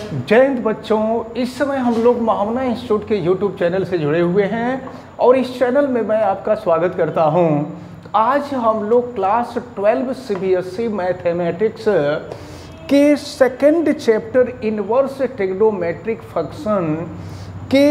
जय हिंद बच्चों, इस समय हम लोग महामना इंस्टीट्यूट के यूट्यूब चैनल से जुड़े हुए हैं और इस चैनल में मैं आपका स्वागत करता हूं। आज हम लोग क्लास 12 सीबीएसई मैथमेटिक्स के second chapter inverse trigonometric function के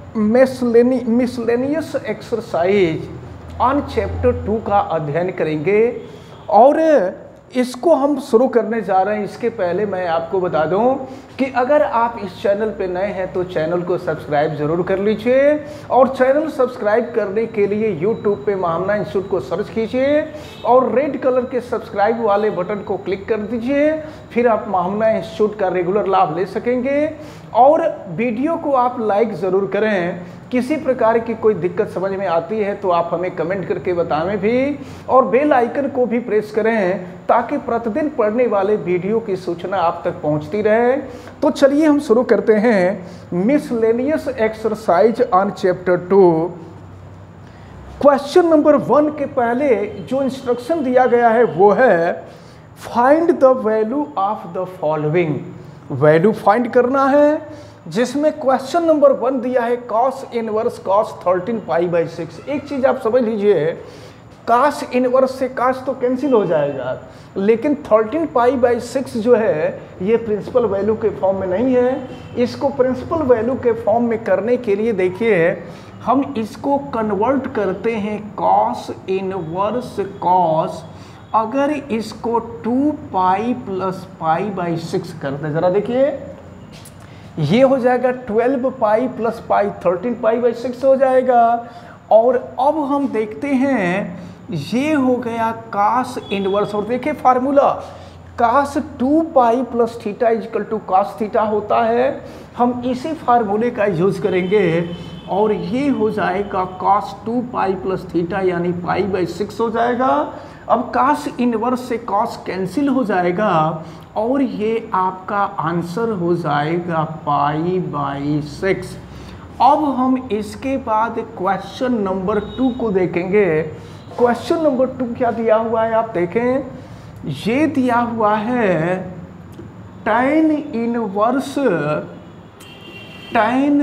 मिसलेनियस एक्सरसाइज ऑन चैप्टर 2 का अध्ययन करेंगे और इसको हम शुरू करने जा रहे हैं। इसके पहले मैं आपको बता दूं कि अगर आप इस चैनल पे नए हैं तो चैनल को सब्सक्राइब जरूर कर लीजिए और चैनल सब्सक्राइब करने के लिए यूट्यूब पे महामना इंस्टीट्यूट को सर्च कीजिए और रेड कलर के सब्सक्राइब वाले बटन को क्लिक कर दीजिए। फिर आप महामना इंस्टीट्यूट का रेगुलर लाभ ले सकेंगे और वीडियो को आप लाइक ज़रूर करें। किसी प्रकार की कोई दिक्कत समझ में आती है तो आप हमें कमेंट करके बताएं भी और बेल आइकन को भी प्रेस करें ताकि प्रतिदिन पढ़ने वाले वीडियो की सूचना आप तक पहुंचती रहे। तो चलिए हम शुरू करते हैं miscellaneous exercise on chapter 2। Question number 1 के पहले जो इंस्ट्रक्शन दिया गया है वो है find the value of the following. Value find करना है जिसमें क्वेश्चन नंबर 1 दिया है cos इनवर्स cos 13 π/6। एक चीज आप समझ लीजिए, cos इनवर्स से cos तो कैंसिल हो जाएगा, लेकिन 13 π/6 जो है ये प्रिंसिपल वैल्यू के फॉर्म में नहीं है। इसको प्रिंसिपल वैल्यू के फॉर्म में करने के लिए देखिए हम इसको कन्वर्ट करते हैं cos इनवर्स cos। अगर इसको 2π + π/6 करते, जरा देखिए ये हो जाएगा 12π + π 13 π/6 हो जाएगा। और अब हम देखते हैं ये हो गया cos इनवर्स और देखिए फार्मूला cos 2π + θ = cos θ होता है। हम इसी फार्मूले का यूज करेंगे और ये हो जाएगा cos 2π + θ यानी π/6 हो जाएगा। अब cos इनवर्स से cos कैंसिल हो जाएगा और ये आपका आंसर हो जाएगा π/6। अब हम इसके बाद क्वेश्चन नंबर 2 को देखेंगे। क्वेश्चन नंबर 2 क्या दिया हुआ है आप देखें, ये दिया हुआ है tan इनवर्स tan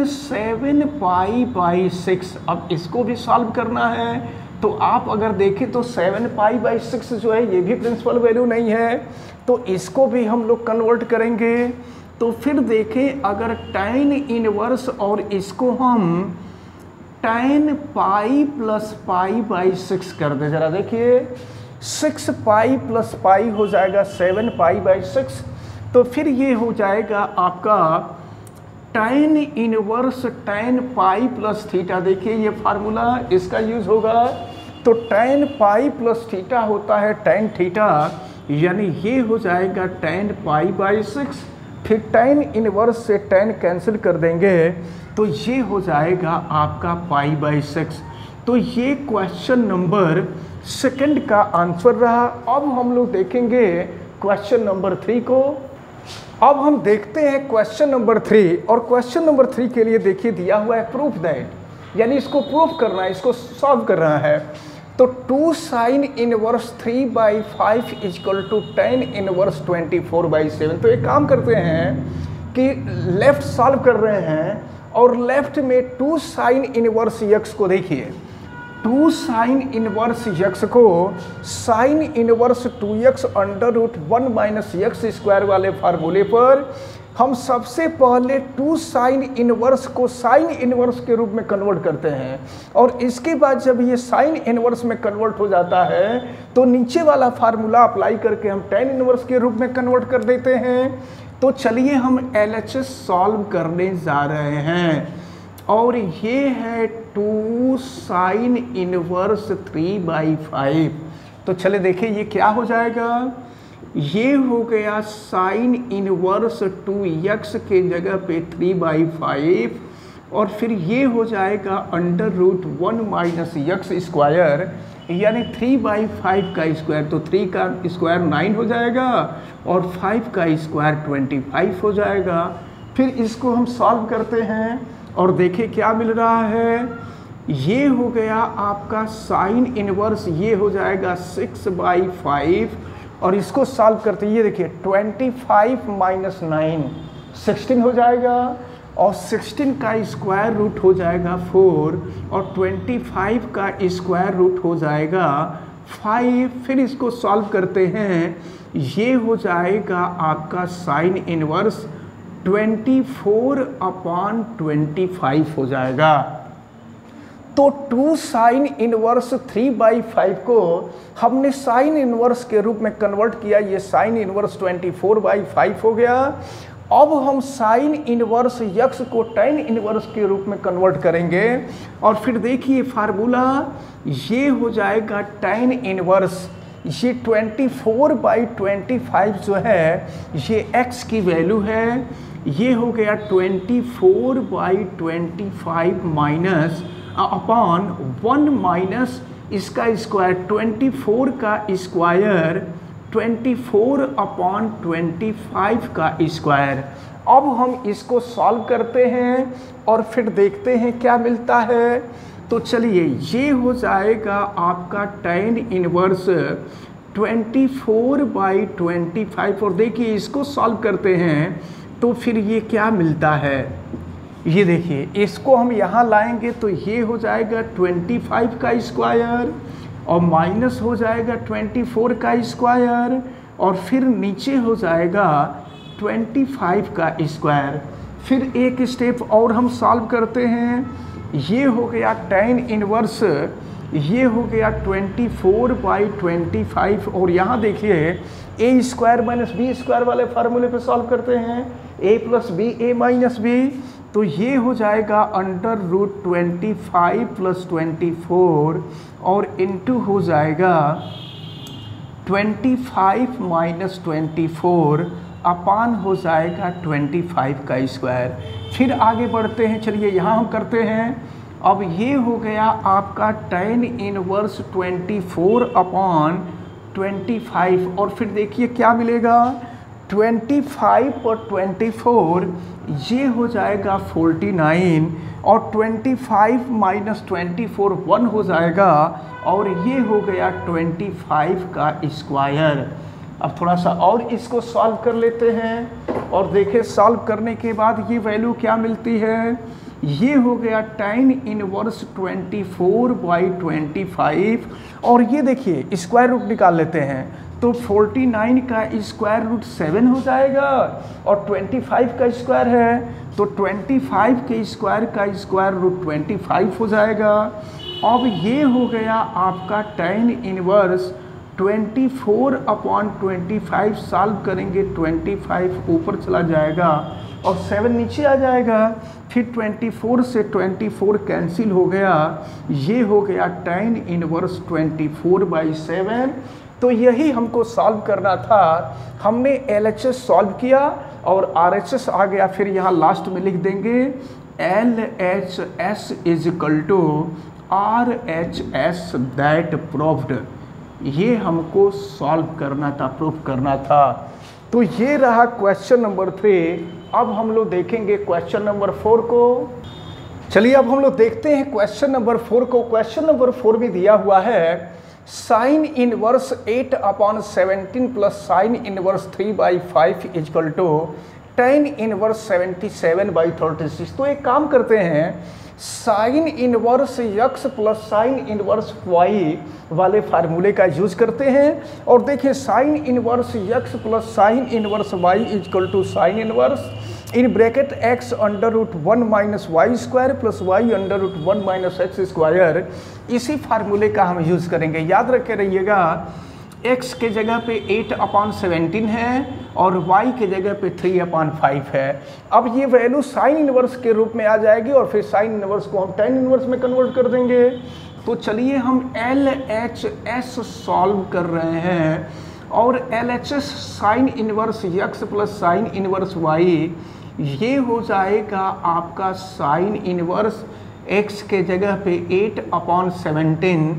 7π/6। अब इसको भी सॉल्व करना है तो आप अगर देखें तो 7π/6 जो है ये भी प्रिंसिपल वैल्यू नहीं है, तो इसको भी हम लोग कन्वर्ट करेंगे। तो फिर देखें अगर tan इनवर्स और इसको हम tan π + π/6 कर दे, जरा देखिए 6π + π हो जाएगा 7π/6। तो फिर ये हो जाएगा आपका tan इनवर्स tan π + θ। देखिए ये फार्मूला इसका यूज होगा तो tan π + θ होता है tan θ, यानी ये हो जाएगा tan π/6। फिर tan इनवर्स से tan कैंसिल कर देंगे तो ये हो जाएगा आपका π/6। तो ये क्वेश्चन नंबर 2 का आंसर रहा। अब हम लोग देखेंगे क्वेश्चन नंबर 3 को। अब हम देखते हैं क्वेश्चन नंबर 3 और क्वेश्चन नंबर 3 के लिए देखिए दिया हुआ है प्रूफ दैट, यानी इसको प्रूफ करना है, इसको सॉल्व करना है। तो 2 sin इनवर्स 3/5 = tan इनवर्स 24/7। तो एक काम करते हैं कि लेफ्ट सॉल्व कर रहे हैं और लेफ्ट में 2 sin इनवर्स x को देखिए, 2 sin इनवर्स x को sin इनवर्स 2x √1 - x² वाले फार्मूले पर हम सबसे पहले 2 sin इनवर्स को sin इनवर्स के रूप में कन्वर्ट करते हैं और इसके बाद जब ये sin इनवर्स में कन्वर्ट हो जाता है तो नीचे वाला फार्मूला अप्लाई करके हम tan इनवर्स के रूप में कन्वर्ट कर देते हैं। तो चलिए हम LHS सॉल्व करने जा रहे हैं और ये है 2 sin इनवर्स 3/5। तो चले देखिए ये क्या हो जाएगा, ये हो गया sin इनवर्स 2x के जगह पे 3/5 और फिर ये हो जाएगा √1 - x² यानी 3/5 का स्क्वायर। तो 3 का स्क्वायर 9 हो जाएगा और 5 का स्क्वायर 25 हो जाएगा। फिर इसको हम सॉल्व करते हैं और देखिए क्या मिल रहा है, ये हो गया आपका sin इनवर्स, ये हो जाएगा 6/5 और इसको सॉल्व करते ये देखिए 25 - 9 16 हो जाएगा, और 16 का स्क्वायर रूट हो जाएगा 4, और 25 का स्क्वायर रूट हो जाएगा 5। फिर इसको सॉल्व करते हैं, ये हो जाएगा आपका साइन इनवर्स 24/25 हो जाएगा। तो 2 साइन इनवर्स 3/5 को हमने साइन इनवर्स के रूप में कन्वर्ट किया, ये साइन इनवर्स 24/5 हो गया। अब हम साइन इनवर्स यक्स को tan इनवर्स के रूप में कन्वर्ट करेंगे, और फिर देखिए फार्मूला ये हो जाएगा tan इनवर्स, ये 24/25 जो है ये x की वैल्यू है, ये हो गया 24/25 माइनस अपॉन 1 माइनस इसका स्क्वायर 24 का स्क्वायर 24/25 का स्क्वायर। अब हम इसको सॉल्व करते हैं और फिर देखते हैं क्या मिलता है। तो चलिए ये हो जाएगा आपका tan इनवर्स 24/25, और देखिए इसको सॉल्व करते हैं तो फिर ये क्या मिलता है, ये देखिए इसको हम यहाँ लाएंगे तो ये हो जाएगा 25 का स्क्वायर और माइनस हो जाएगा 24 का स्क्वायर, और फिर नीचे हो जाएगा 25 का स्क्वायर। फिर एक स्टेप और हम सॉल्व करते हैं, ये हो गया tan इनवर्स, ये हो गया 24/25, और यहाँ देखिए a square minus B square वाले फार्मूले पे सॉल्व करते हैं, a plus B a minus B, तो ये हो जाएगा √25 + 24 और इनटू हो जाएगा 25 - 24 अपान हो जाएगा 25 का स्क्वायर। फिर आगे बढ़ते हैं, चलिए यहाँ हम करते हैं। अब ये हो गया आपका tan इनवर्स 24/25, और फिर देखिए क्या मिलेगा 25 और 24 ये हो जाएगा 49, और 25 - 24 1 हो जाएगा, और ये हो गया 25 का स्क्वायर। अब थोड़ा सा और इसको सॉल्व कर लेते हैं, और देखें सॉल्व करने के बाद ये वैल्यू क्या मिलती है। ये हो गया tan इनवर्स 24/25, और ये देखिए स्क्वायर रूट निकाल लेते हैं तो 49 का स्क्वायर रूट 7 हो जाएगा, और 25 का स्क्वायर है तो 25 के स्क्वायर का स्क्वायर रूट 25 हो जाएगा। अब ये हो गया आपका tan इनवर्स 24/25, सॉल्व करेंगे 25 ऊपर चला जाएगा और 7 नीचे आ जाएगा, फिर 24 से 24 कैंसिल हो गया, ये हो गया tan इनवर्स 24/7। तो यही हमको सॉल्व करना था। हमने LHS सॉल्व किया और RHS आ गया, फिर यहाँ लास्ट में लिख देंगे LHS = RHS दैट प्रूव्ड। ये हमको सॉल्व करना था, प्रूव करना था। तो ये रहा क्वेश्चन नंबर 3। अब हम लोग देखेंगे क्वेश्चन नंबर 4 को। चलिए अब हम लोग देखते हैं क्वेश्चन नंबर 4 को। क्वेश्चन नंबर 4 में दिया हुआ है sine inverse 8/17 plus sine inverse 3/5 = tan inverse 77/36। तो एक काम करते हैं, sine inverse x plus sine inverse y वाले फार्मूले का यूज करते हैं, और देखिए sine inverse x plus sine inverse y = sine inverse in bracket x √1 - y² plus y √1 - x²। इसी फार्मूले का हम यूज़ करेंगे। याद रखे रहिएगा x के जगह पे 8/17 है और y के जगह पे 3/5 है। अब ये वैल्यू साइन इनवर्स के रूप में आ जाएगी, और फिर साइन इनवर्स को हम tan इनवर्स में कन्वर्ट कर देंगे। तो चलिए हम LHS सॉल्व कर रहे हैं, और LHS sine inverse x plus sine inverse y, ये हो जाएगा आपका साइन इनवर्स x के जगह पे 8/17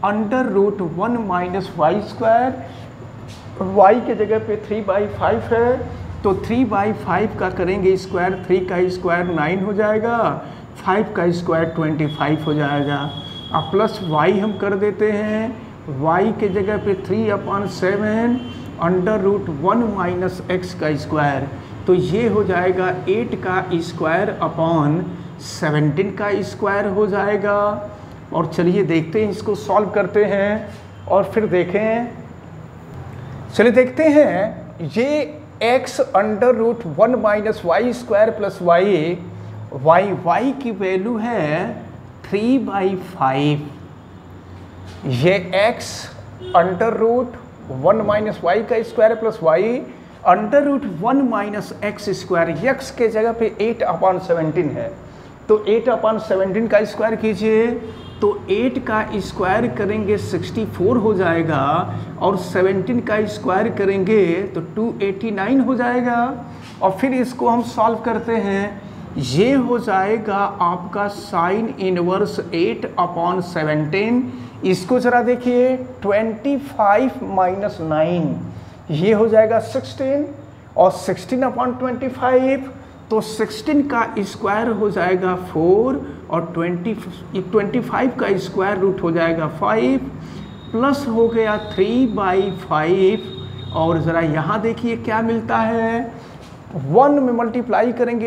√1 - y², y के जगह पे 3/5 है, तो 3/5 का करेंगे स्क्वायर, 3 का स्क्वायर 9 हो जाएगा, 5 का स्क्वायर 25 हो जाएगा। अब प्लस y हम कर देते हैं, y के जगह पे 3/7 √1 - x²। तो ये हो जाएगा 8 का स्क्वायर अपॉन 17 का स्क्वायर हो जाएगा। और चलिए देखते हैं, इसको सॉल्व करते हैं और फिर देखें। चलिए देखते हैं, ये x under root 1 minus Y square plus Y की वैल्यू है 3/5। ये x under root 1 minus Y का square plus Y under root 1 minus X square, x के जगह पे 8/17 है, तो 8/17 का स्क्वायर कीजिए, तो 8 का स्क्वायर करेंगे 64 हो जाएगा, और 17 का स्क्वायर करेंगे तो 289 हो जाएगा। और फिर इसको हम सॉल्व करते हैं, ये हो जाएगा आपका साइन इनवर्स 8/17। इसको जरा देखिए, 25 माइनस 9, ये हो जाएगा 16, और 16/25, तो 16 का स्क्वायर हो जाएगा 4, और 25 का स्क्वायर रूट हो जाएगा 5, प्लस हो गया 3/5। और ज़रा यहाँ देखिए क्या मिलता है, 1 में मल्टीप्लाई करेंगे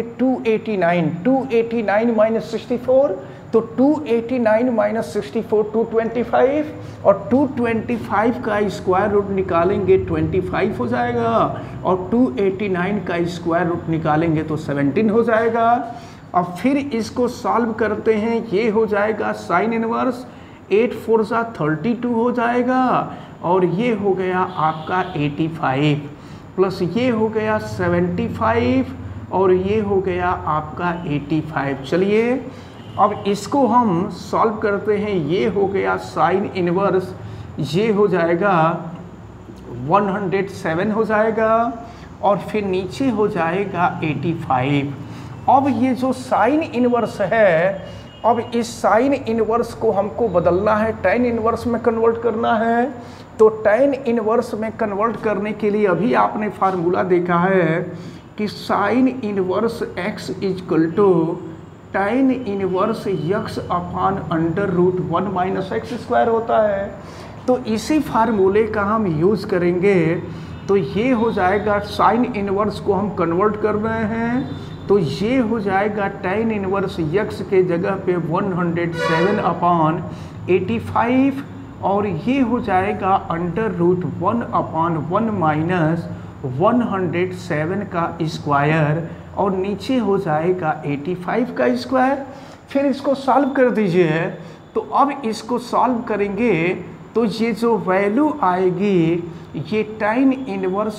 289 माइनस 64, तो 289 माइनस 64 225, और 225 का स्क्वायर रूट निकालेंगे 25 हो जाएगा, और 289 का स्क्वायर रूट निकालेंगे तो 17 हो जाएगा। अब फिर इसको सॉल्व करते हैं, ये हो जाएगा साइन इनवर्स 8 4 32 हो जाएगा, और ये हो गया आपका 85, प्लस ये हो गया 75, और ये हो गया आपका 85। चलिए अब इसको हम सॉल्व करते हैं, ये हो गया साइन इनवर्स, ये हो जाएगा 107 हो जाएगा, और फिर नीचे हो जाएगा 85। अब ये जो साइन इनवर्स है, अब इस साइन इनवर्स को हमको बदलना है, टैन इनवर्स में कन्वर्ट करना है। तो टैन इनवर्स में कन्वर्ट करने के लिए अभी आपने फार्मूला देखा है कि sine inverse x equal to tan inverse x upon under root 1 minus X square होता है। तो इसी फार्मूले का हम यूज़ करेंगे, तो ये हो जाएगा, साइन इनवर्स को हम कन्वर्ट कर रहे हैं, तो ये हो जाएगा टैन इनवर्स x के जगह पे 107/85, और ये हो जाएगा अंडर रूट 1/1 माइनस 107 का स्क्वायर, और नीचे हो जाएगा 85 का स्क्वायर। फिर इसको सॉल्व कर दीजिए, तो अब इसको सॉल्व करेंगे तो ये जो वैल्यू आएगी, ये टैन इनवर्स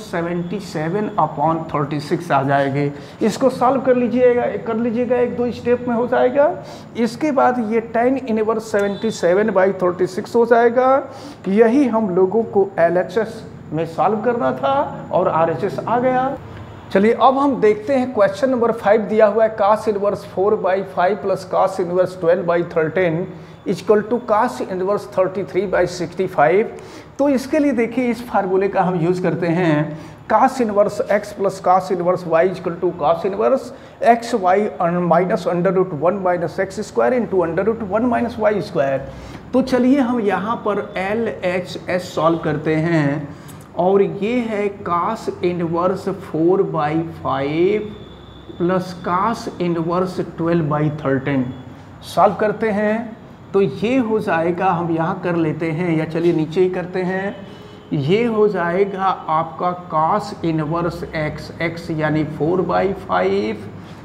77/36 आ जाएगी। इसको सॉल्व कर लीजिएगा, एक दो स्टेप में हो जाएगा। इसके बाद ये टैन इनवर्स 77/36 हो जाएगा। यही हम लोगों को LHS में सॉल्व करना था, और RHS आ गया। चलिए अब हम देखते हैं क्वेश्चन नंबर 5 दिया हुआ है, cos inverse 4/5 plus cos inverse 12/13 equal to cos inverse 33/65। तो इसके लिए देखिए, इस फार्मूले का हम यूज़ करते हैं, cos inverse x plus cos inverse y equal to cos inverse X Y minus under root 1 minus X square into under root 1 minus Y square. तो चलिए हम यहाँ पर LHS सॉल्व करते हैं, और ये है cos inverse 4/5 plus cos inverse 12/13 solve करते हैं। तो ये हो जाएगा, हम यहाँ कर लेते हैं, या चलिए नीचे ही करते हैं, ये हो जाएगा आपका cos इनवर्स x यानी 4/5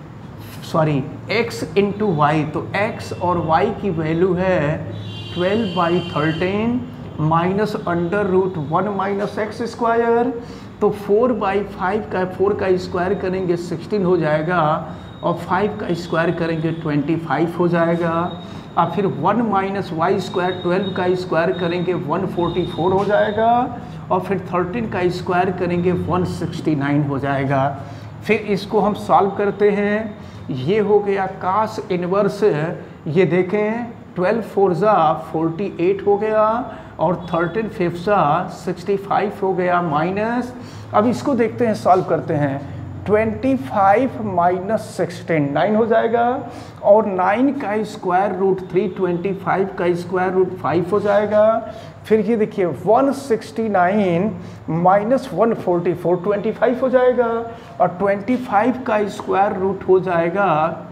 x इंटू वाई, तो x और y की वैल्यू है 12/13 minus under root 1 minus X square. तो 4/5 का 4 का स्क्वायर करेंगे 16 हो जाएगा, और 5 का स्क्वायर करेंगे 25 हो जाएगा, और फिर 1 माइनस वाई स्क्वायर 12 का स्क्वायर करेंगे 144 हो जाएगा, और फिर 13 का स्क्वायर करेंगे 169 हो जाएगा। फिर इसको हम सॉल्व करते हैं, ये हो गया cos इनवर्स, ये देखें 12 4 48 हो गया, और 13 5 65 हो गया, माइनस, अब इसको देखते हैं, सॉल्व करते हैं, 25 माइनस 16 9 हो जाएगा, और 9 का स्क्वायर रूट 3, 25 का स्क्वायर रूट 5 हो जाएगा। फिर ये देखिए 169 माइनस 144 25 हो जाएगा, और 25 का स्क्वायर रूट हो जाएगा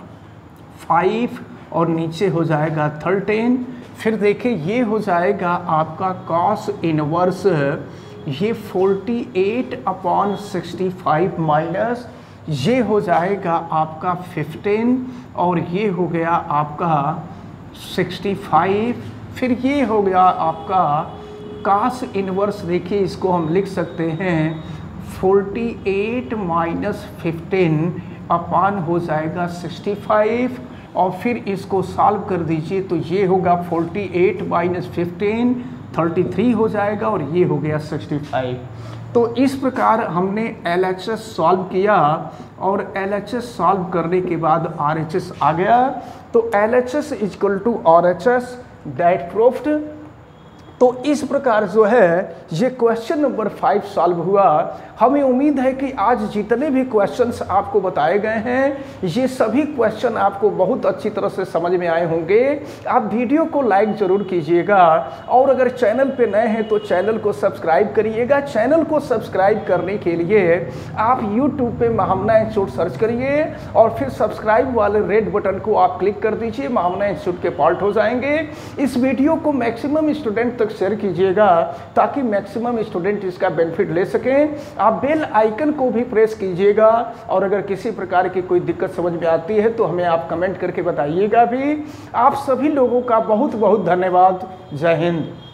5 और नीचे हो जाएगा 13। फिर देखिए ये हो जाएगा आपका कॉस इनवर्स, ये 48/65 माइनस ये हो जाएगा आपका 15, और ये हो गया आपका 65। फिर ये हो गया आपका कॉस इनवर्स, देखिए इसको हम लिख सकते हैं 48 माइनस 15 अपान हो जाएगा 65, और फिर इसको सॉल्व कर दीजिए तो ये होगा 48 माइनस 15 33 हो जाएगा, और ये हो गया 65। तो इस प्रकार हमने LHS सॉल्व किया, और LHS सॉल्व करने के बाद RHS आ गया। तो LHS equal to RHS that proved. तो इस प्रकार जो है ये क्वेश्चन नंबर 5 सॉल्व हुआ। हमें उम्मीद है कि आज जितने भी क्वेश्चंस आपको बताए गए हैं ये सभी क्वेश्चन आपको बहुत अच्छी तरह से समझ में आए होंगे। आप वीडियो को लाइक ज़रूर कीजिएगा, और अगर चैनल पे नए हैं तो चैनल को सब्सक्राइब करिएगा। चैनल को सब्सक्राइब करने के लिए आप यूट्यूब पे महामना इंस्टीट्यूट सर्च करिए, और फिर सब्सक्राइब वाले रेड बटन को आप क्लिक कर दीजिए, महामना इंस्टीट्यूट के पार्ट हो जाएंगे। इस वीडियो को मैक्सिमम स्टूडेंट तक शेयर कीजिएगा ताकि मैक्सिमम स्टूडेंट इसका बेनिफिट ले सकें। आप बेल आइकन को भी प्रेस कीजिएगा, और अगर किसी प्रकार की कोई दिक्कत समझ में आती है तो हमें आप कमेंट करके बताइएगा भी। आप सभी लोगों का बहुत बहुत धन्यवाद। जय हिंद।